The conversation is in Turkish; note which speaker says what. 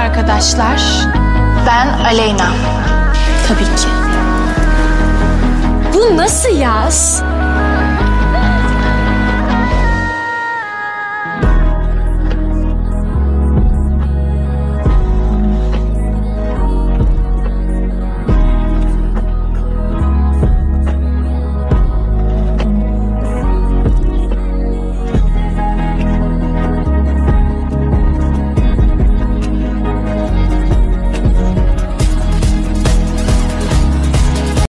Speaker 1: arkadaşlar. Ben Aleyna.
Speaker 2: Tabii ki.
Speaker 1: Bu nasıl yaz?